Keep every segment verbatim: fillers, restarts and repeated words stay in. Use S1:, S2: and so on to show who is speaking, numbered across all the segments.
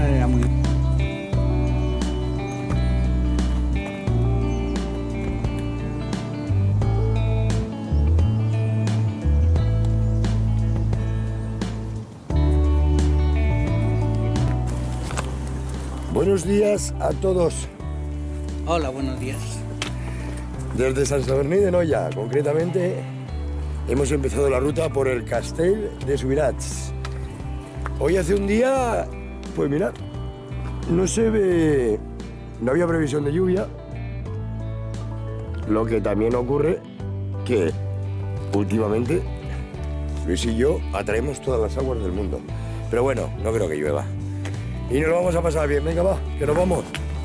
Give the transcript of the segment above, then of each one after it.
S1: final era muy...
S2: Buenos días a todos.
S1: Hola, buenos días.
S2: Desde Sant Sadurní d'Anoia, concretamente, hemos empezado la ruta por el Castell de Subirats. Hoy hace un día, pues mirad, no se ve, no había previsión de lluvia, lo que también ocurre que últimamente Luis y yo atraemos todas las aguas del mundo. Pero bueno, no creo que llueva. Y nos lo vamos a pasar bien. Venga, va, que nos vamos.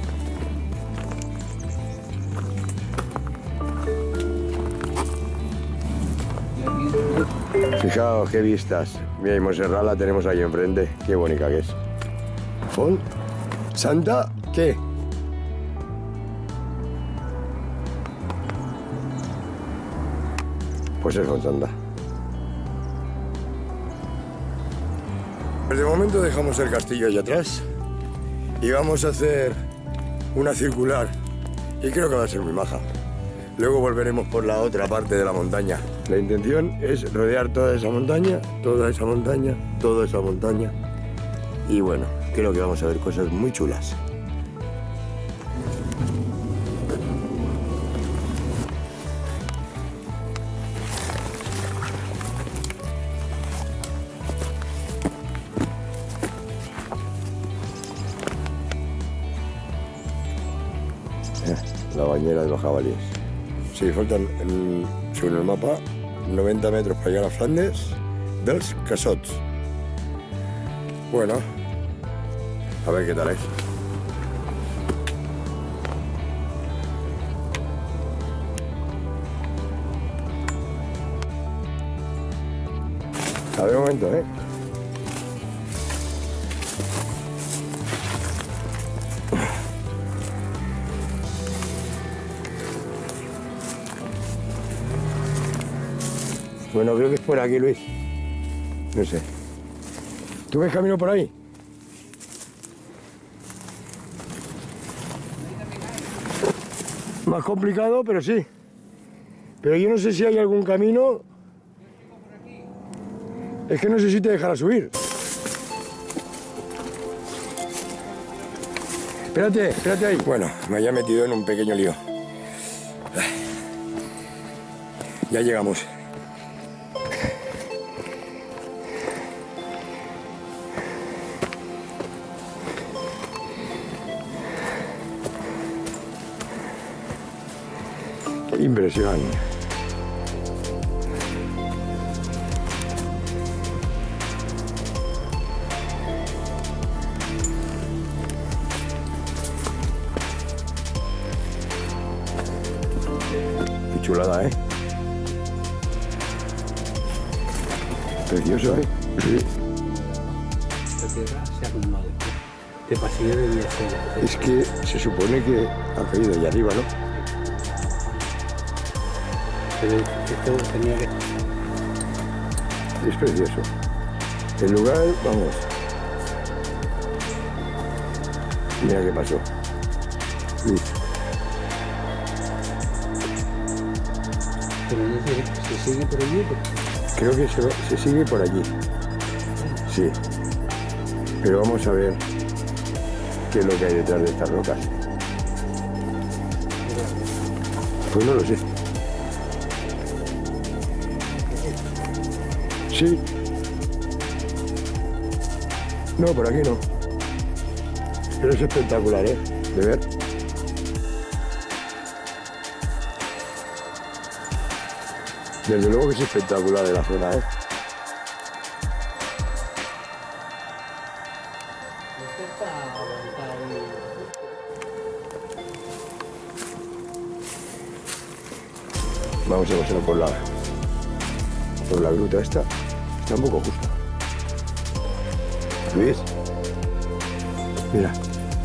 S2: Fijaos qué vistas. Mira, y Montserrat la tenemos ahí enfrente. Qué bonita que es. Font Santa, ¿qué? Pues es Font Santa. De momento dejamos el castillo ahí atrás y vamos a hacer una circular y creo que va a ser muy maja. Luego volveremos por la otra parte de la montaña. La intención es rodear toda esa montaña, toda esa montaña, toda esa montaña y bueno, creo que vamos a ver cosas muy chulas. La bañera de los jabalíes. Sí, faltan, en, según el mapa, noventa metros para llegar a Flandes dels Cassots. Bueno, a ver qué tal es. A ver un momento, ¿eh? Bueno, creo que es por aquí, Luis. No sé. ¿Tú ves camino por ahí? Más complicado, pero sí. Pero yo no sé si hay algún camino. Es que no sé si te dejará subir. Espérate, espérate ahí. Bueno, me había metido en un pequeño lío. Ya llegamos. Impresionante. Qué chulada, ¿eh? Precioso, ¿eh? Sí.
S1: Esta tierra se ha acumulado. Este pasillo debía ser...
S2: Es que se supone que ha caído allá arriba, ¿no?
S1: Pero esto tenía que...
S2: Es precioso. El lugar, vamos. Mira qué pasó. Sí.
S1: Pero no sé, ¿se sigue por allí?
S2: Creo que se, se sigue por allí. Sí. Pero vamos a ver qué es lo que hay detrás de estas rocas. Pues no lo sé. Sí. No, por aquí no. Pero es espectacular, ¿eh? De ver. Desde luego que es espectacular de la zona, ¿eh? Vamos a pasar por la, por la gruta esta. Está un poco justa. ¿Luis? Mira.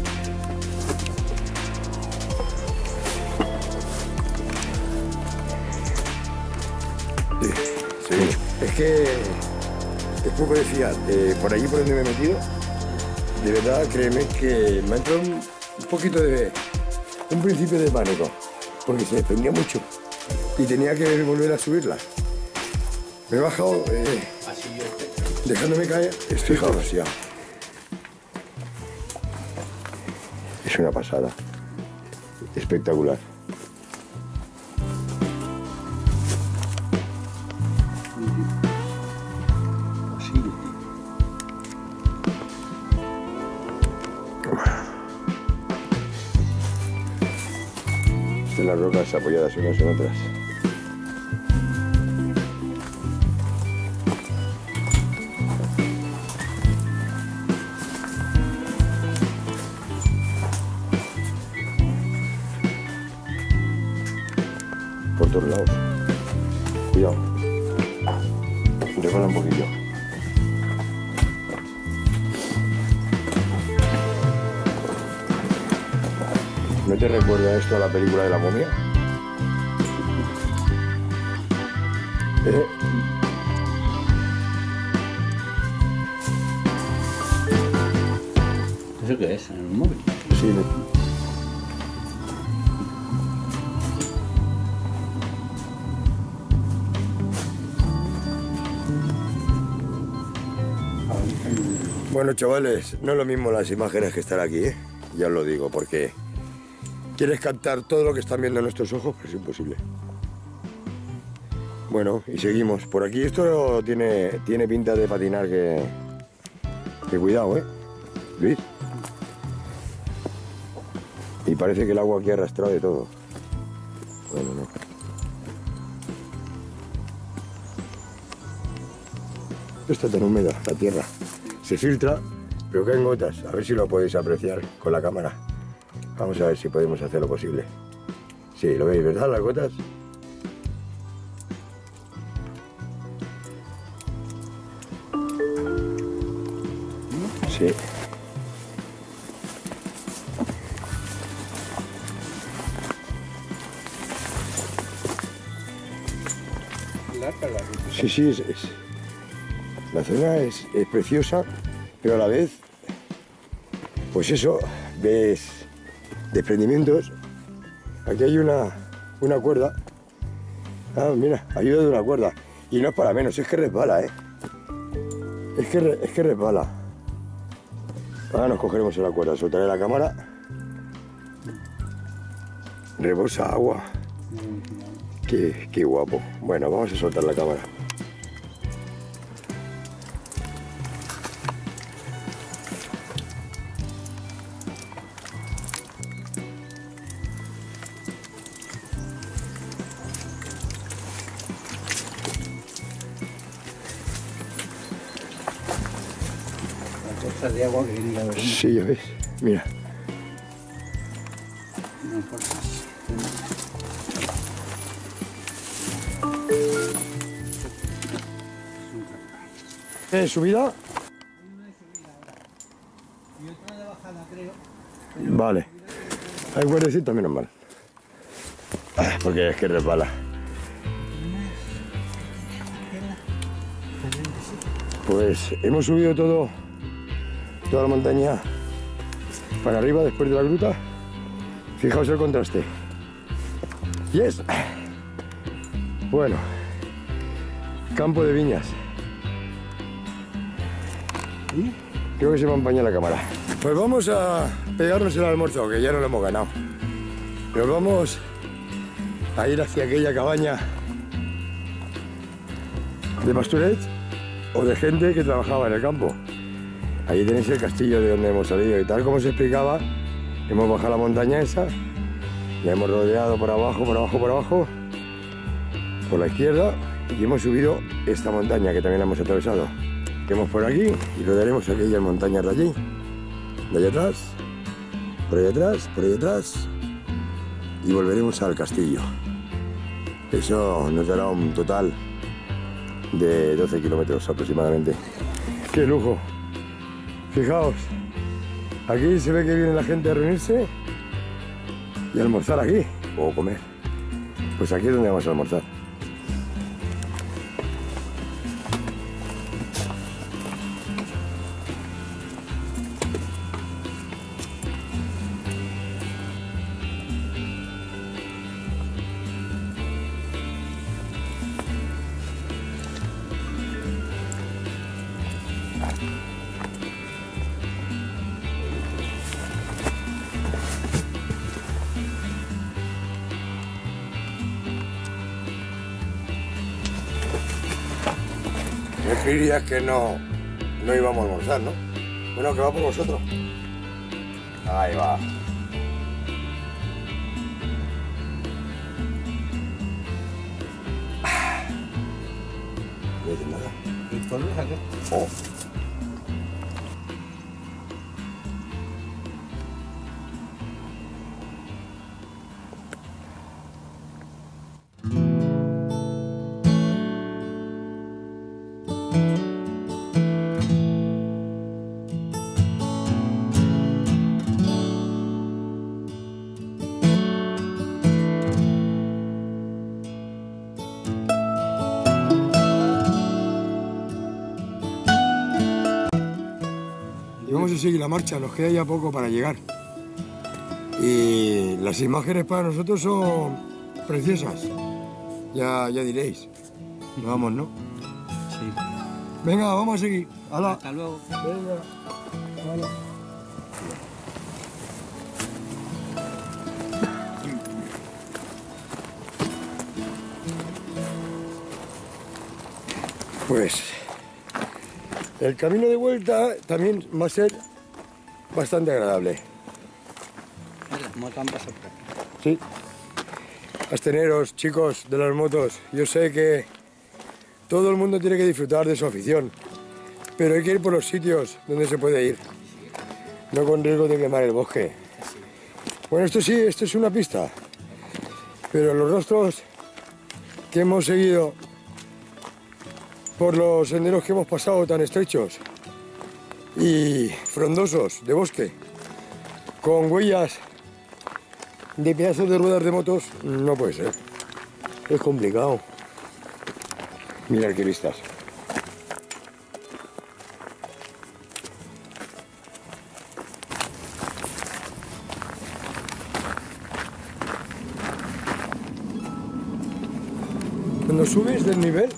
S2: Sí, sí. Es que es poco de fiar. Eh, por allí por donde me he metido, de verdad, créeme que me ha entrado un, un poquito de... un principio de pánico, porque se desprendía mucho y tenía que volver a subirla. Me he bajado, eh, dejándome caer, estoy jausiado. Es una pasada, espectacular. Están las rocas apoyadas unas en otras. Por todos lados. Cuidado. Resbala un poquillo. ¿No te recuerda esto a la película de la momia? ¿Eh?
S1: ¿Eso qué es? ¿En el móvil?
S2: Sí. Bueno, chavales, no es lo mismo las imágenes que estar aquí, ¿eh? Ya os lo digo, porque quieres captar todo lo que están viendo nuestros ojos, pero es imposible. Bueno, y seguimos. Por aquí esto tiene, tiene pinta de patinar que... que cuidado, ¿eh? ¿Veis? Y parece que el agua aquí ha arrastrado de todo. Bueno, no. No está tan húmeda la tierra. Se filtra, pero caen gotas. A ver si lo podéis apreciar con la cámara. Vamos a ver si podemos hacer lo posible. Sí, lo veis, ¿verdad? Las gotas. Sí. Sí, sí, es, es. La zona es, es preciosa, pero a la vez, pues eso, ves desprendimientos. Aquí hay una, una cuerda. Ah, mira, ayuda de una cuerda. Y no es para menos, es que resbala, ¿eh? Es que, re, es que resbala. Ahora nos cogeremos en la cuerda, soltaré la cámara. Rebosa agua. Qué, qué guapo. Bueno, vamos a soltar la cámara.
S1: De agua que viene la verena.
S2: Sí, ya ves, mira.
S1: No importa.
S2: ¿Eh, subida?
S1: Hay una de subida ahora. Y otra de bajada, creo. Pero
S2: vale. Hay huertecito, menos mal. Ah, porque es que resbala. Pues hemos subido todo, toda la montaña para arriba después de la gruta. Fijaos el contraste. Yes. Bueno, campo de viñas. ¿Y? Creo que se me empaña la cámara. Pues vamos a pegarnos el almuerzo, que ya no lo hemos ganado. Nos vamos a ir hacia aquella cabaña de pastorets o de gente que trabajaba en el campo. Allí tenéis el castillo de donde hemos salido y tal como se explicaba, hemos bajado la montaña esa, la hemos rodeado por abajo, por abajo, por abajo, por la izquierda y hemos subido esta montaña que también la hemos atravesado. Iremos por aquí y rodearemos aquellas montañas de allí, de allá atrás, por allá atrás, por allá atrás y volveremos al castillo. Eso nos dará un total de doce kilómetros aproximadamente. ¡Qué lujo! Fijaos, aquí se ve que viene la gente a reunirse y a almorzar aquí, o comer. Pues aquí es donde vamos a almorzar. Me creías que no, no íbamos a almorzar, ¿no? Bueno, que va por vosotros. Ahí va. No dices nada.
S1: ¿Y por qué?
S2: Oh. Vamos a seguir la marcha, nos queda ya poco para llegar. Y las imágenes para nosotros son preciosas. Ya, ya diréis. Vamos, ¿no?
S1: Sí.
S2: Venga, vamos a seguir. ¡Hala!
S1: Hasta luego.
S2: Venga. ¡Hala! Pues el camino de vuelta también va a ser bastante agradable.
S1: Las motos han pasado por aquí.
S2: Sí. Asteneros, chicos de las motos, yo sé que todo el mundo tiene que disfrutar de su afición, pero hay que ir por los sitios donde se puede ir, no con riesgo de quemar el bosque. Bueno, esto sí, esto es una pista, pero los rostros que hemos seguido por los senderos que hemos pasado tan estrechos y frondosos de bosque, con huellas de pedazos de ruedas de motos, no puede ser. Es complicado. Mirad qué vistas. Cuando subes del nivel,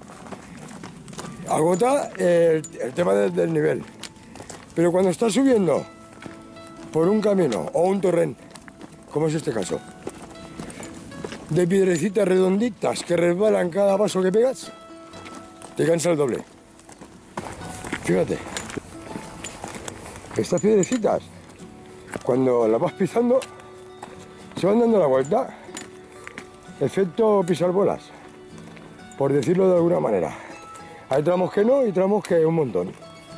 S2: agota el, el tema del, del nivel. Pero cuando estás subiendo por un camino o un torrent, como es este caso, de piedrecitas redonditas que resbalan cada paso que pegas, te cansa el doble. Fíjate, estas piedrecitas, cuando las vas pisando, se van dando la vuelta. Efecto pisar bolas, por decirlo de alguna manera. Hay tramos que no y tramos que un montón.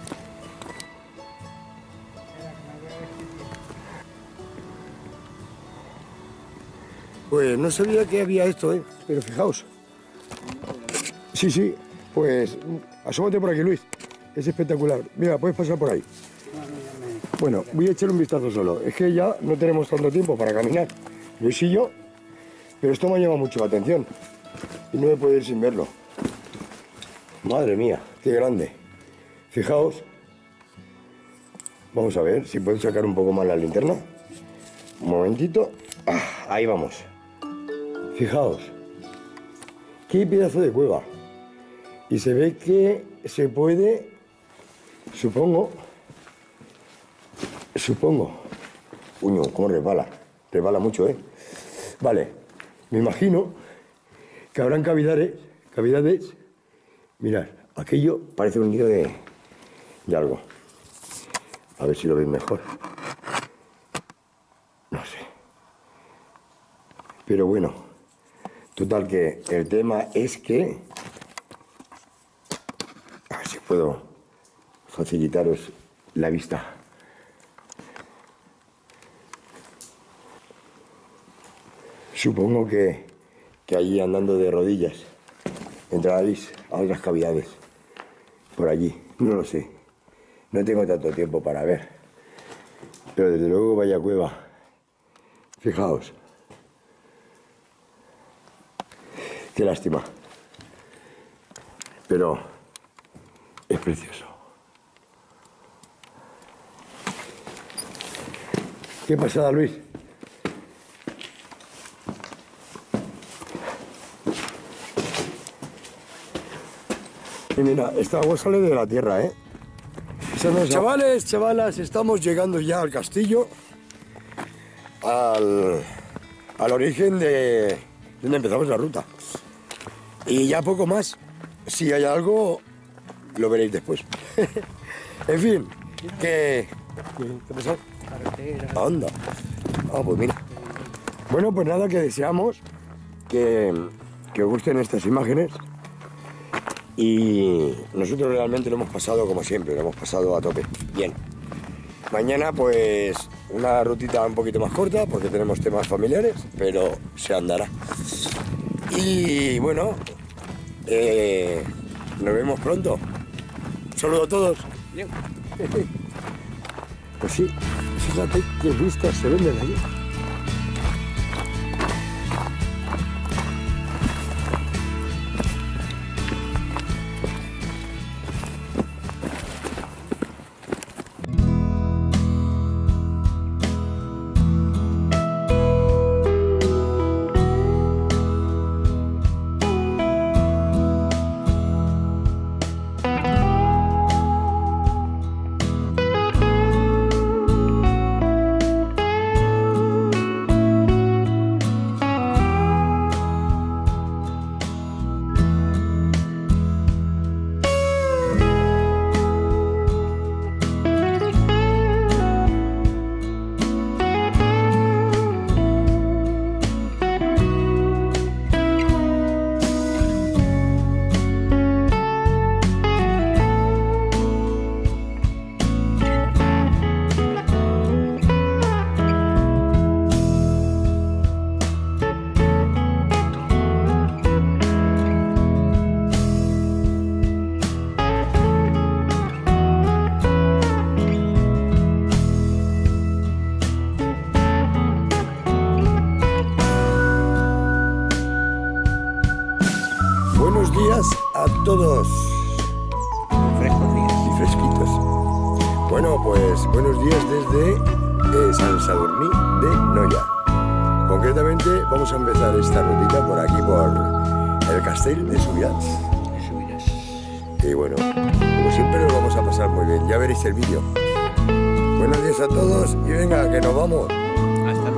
S2: Pues no sabía que había esto, ¿eh? Pero fijaos. Sí, sí, pues asómate por aquí, Luis. Es espectacular. Mira, puedes pasar por ahí. Bueno, voy a echar un vistazo solo. Es que ya no tenemos tanto tiempo para caminar. Luis y yo. Pero esto me ha llamado mucho la atención. Y no me puedo ir sin verlo. Madre mía, qué grande. Fijaos. Vamos a ver si puedo sacar un poco más la linterna. Un momentito. Ah, ahí vamos. Fijaos. Qué pedazo de cueva. Y se ve que se puede, supongo, supongo. Uño, cómo resbala. Resbala mucho, ¿eh? Vale. Me imagino que habrán cavidades, cavidades. Mirad, aquello parece un nido de, de algo. A ver si lo veis mejor. No sé. Pero bueno, total que el tema es que... A ver si puedo facilitaros la vista. Supongo que, que allí andando de rodillas entraréis a otras cavidades. Por allí, no lo sé. No tengo tanto tiempo para ver. Pero desde luego vaya cueva. Fijaos. Qué lástima. Pero es precioso. ¿Qué pasada, Luis? Y mira, esta agua sale de la tierra, ¿eh? Chavales, chavalas, estamos llegando ya al castillo, al, al origen de donde empezamos la ruta. Y ya poco más. Si hay algo lo veréis después. En fin, que... ¿Qué pasó?
S1: Carretera.
S2: Anda. Ah, pues mira. Bueno, pues nada, que deseamos que, que os gusten estas imágenes. Y nosotros realmente lo hemos pasado como siempre, lo hemos pasado a tope. Bien. Mañana pues una rutita un poquito más corta porque tenemos temas familiares, pero se andará. Y bueno, eh, nos vemos pronto. Un saludo a todos.
S1: Bien.
S2: Pues sí, fíjate qué vistas se ven desde allí. Buenos días a todos.
S1: Frescos días.
S2: Y fresquitos. Bueno, pues buenos días desde eh, San Sadurní de Noia. Concretamente vamos a empezar esta rutita por aquí, por el Castell de Subirats.
S1: Subirás.
S2: Y bueno, como siempre lo vamos a pasar muy bien. Ya veréis el vídeo. Buenos días a todos y venga, que nos vamos.
S1: Hasta luego.